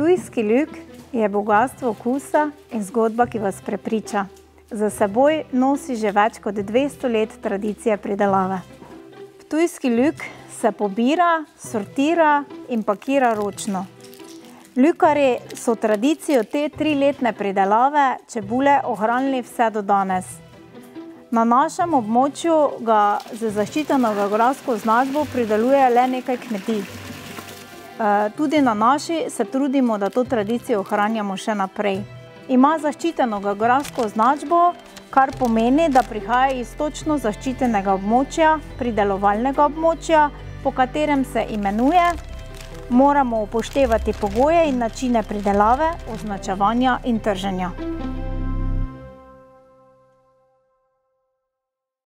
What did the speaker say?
Ptujski luk je bogastvo okusa in zgodba, ki vas prepriča. Za seboj nosi že več kot 200 let tradicije pridelave. Ptujski luk se pobira, sortira in pakira ročno. Lukarji so tradicijo te 3-letne pridelave čebule ohranili vse do danes. Na našem območju ga z zaščiteno geografsko označbo prideluje le nekaj kmetij. Tudi na naši se trudimo, da to tradicijo ohranjamo še naprej. Ima zaščiteno geografsko označbo, kar pomeni, da prihaja iz točno zaščitenega območja, pridelovalnega območja, po katerem se imenuje. Moramo upoštevati pogoje in načine pridelave, označevanja in trženja.